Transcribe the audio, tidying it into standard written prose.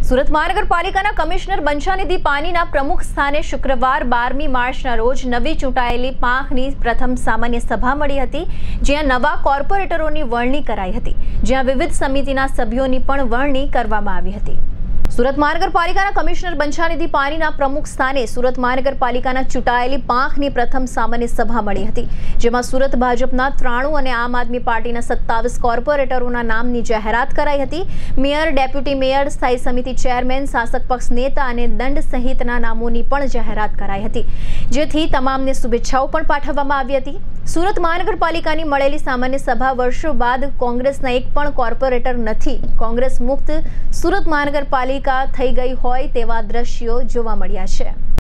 સુરત મહાનગરપાલિકાના કમિશનર બંછાનિધિ પાનીના પ્રમુખ સ્થાને શુક્રવાર 12મી માર્ચના રોજ નવી ચૂંટાયેલી પાંખની પ્રથમ સામાન્ય સભા મળી હતી, જ્યાં નવા કોર્પોરેટરોની વરણી કરાઈ હતી, જ્યાં વિવિધ સમિતિના સભ્યોની પણ વરણી કરવામાં આવી હતી। સુરત મહાનગરપાલિકાના કમિશનર બંછાનિધિ પાનીના પ્રમુખ સ્થાને સુરત મહાનગરપાલિકાના ચૂંટાયેલી પાંખની પ્રથમ સામાન્ય સભા મળી હતી, જેમાં સુરત ભાજપના 93 અને આમ આદમી પાર્ટીના 27 કોર્પોરેટરોના નામની જાહેરાત કરાઈ હતી। મેયર, ડેપ્યુટી મેયર, સ્થાયી સમિતિ ચેરમેન, શાસક પક્ષ નેતા અને દંડ સહિતના નામોની પણ જાહેરાત કરાઈ હતી, જેથી તમામને શુભેચ્છાઓ પણ પાઠવવામાં આવી હતી। સુરત મહાનગરપાલિકાની મળેલી સામાન્ય સભા વર્ષો બાદ કોંગ્રેસના એક પણ કોર્પોરેટર નથી, કોંગ્રેસ મુક્ત સુરત મહાનગરપાલિકા થઈ ગઈ હોય તેવા દ્રશ્યો જોવા મળ્યા છે।